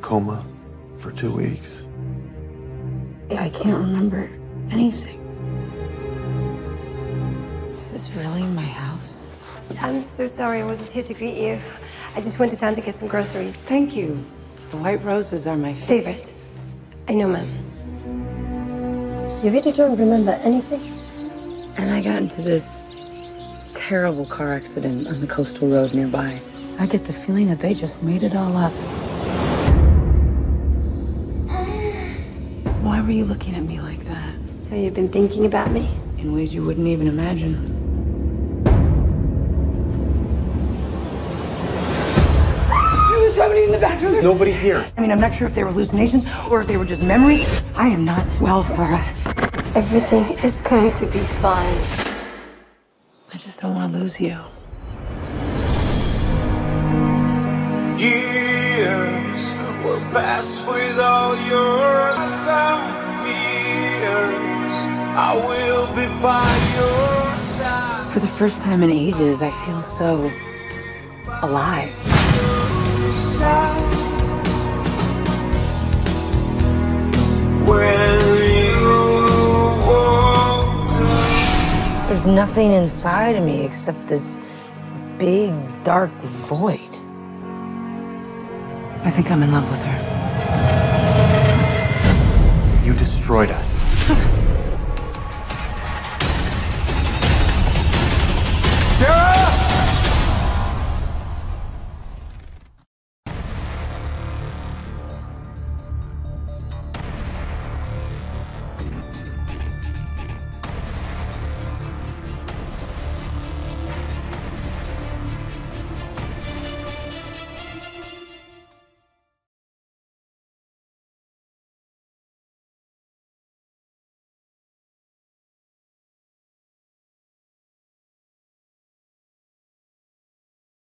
coma for 2 weeks. I can't remember anything. Is this really my house? I'm so sorry I wasn't here to greet you. I just went to town to get some groceries. Thank you. The white roses are my Favorite. I know, ma'am. You really don't remember anything? And I got into this terrible car accident on the coastal road nearby. I get the feeling that they just made it all up. Why were you looking at me like that? Have you been thinking about me? In ways you wouldn't even imagine. There was somebody in the bathroom. There's nobody here. I mean, I'm not sure if they were hallucinations or if they were just memories. I am not well, Sarah. Everything is going to be fine. I just don't want to lose you. Years will pass with all your fears. I will be by your side. For the first time in ages, I feel so alive. There's nothing inside of me except this big, dark void. I think I'm in love with her. You destroyed us. Sarah!